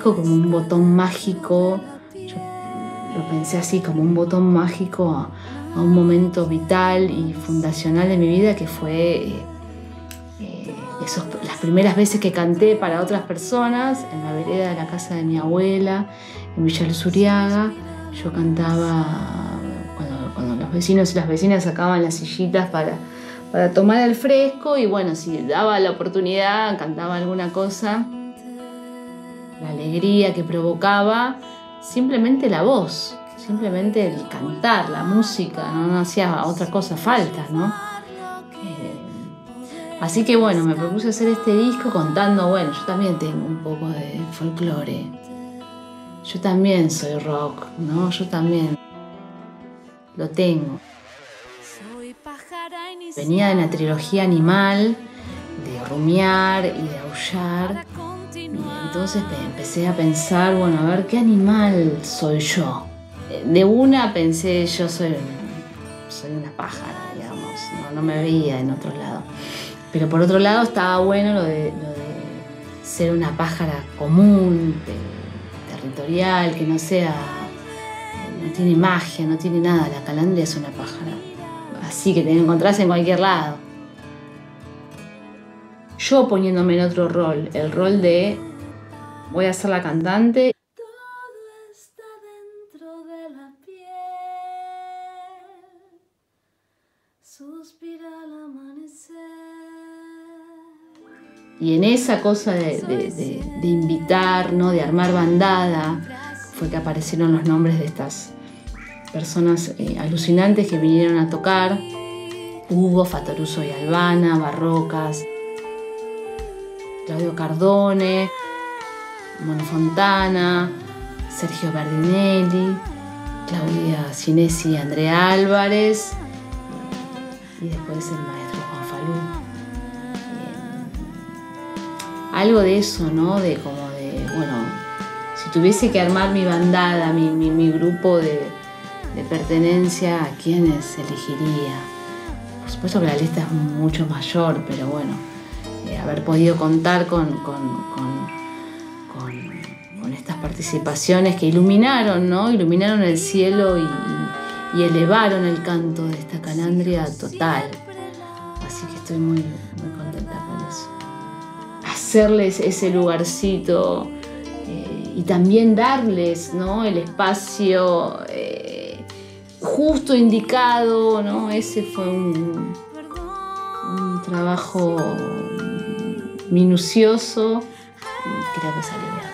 disco como un botón mágico. Yo lo pensé así, como un botón mágico a un momento vital y fundacional de mi vida, que fue las primeras veces que canté para otras personas en la vereda de la casa de mi abuela, en Villa Luzuriaga. Yo cantaba cuando los vecinos y las vecinas sacaban las sillitas para tomar el fresco, y bueno, si daba la oportunidad, cantaba alguna cosa. La alegría que provocaba simplemente la voz, simplemente el cantar, la música, no hacía otra cosa falta, ¿no? Así que bueno, me propuse hacer este disco contando, bueno, yo también tengo un poco de folclore, yo también soy rock, ¿no? Yo también lo tengo. Venía de la trilogía Animal, de rumiar y de aullar, y entonces empecé a pensar, bueno, a ver, ¿qué animal soy yo? De una pensé, yo soy una pájara, digamos, no me veía en otro lado. Pero por otro lado estaba bueno lo de ser una pájara común, territorial, que no tiene magia, no tiene nada. La calandria es una pájara así que te encontrás en cualquier lado. Yo poniéndome en otro rol, el rol de voy a ser la cantante. Todo está dentro de la piel, suspira al amanecer. Y en esa cosa de invitar, ¿no? De armar bandada, fue que aparecieron los nombres de estas personas alucinantes que vinieron a tocar. Hugo, Fattoruso y Albana, Barrocas, Claudio Cardone, Mono Fontana, Sergio Bardinelli, Claudia Cinesi y Andrea Álvarez, y después el maestro Juan Falú. Algo de eso, ¿no? Bueno, si tuviese que armar mi bandada, mi grupo de pertenencia, ¿a quiénes elegiría? Por supuesto que la lista es mucho mayor, pero bueno, haber podido contar con estas participaciones que iluminaron, ¿no? Iluminaron el cielo y elevaron el canto de esta calandria total. Así que estoy muy, muy contenta con eso. Hacerles ese lugarcito y también darles, ¿no? El espacio justo indicado, ¿no? Ese fue un trabajo minucioso y creo que salió bien.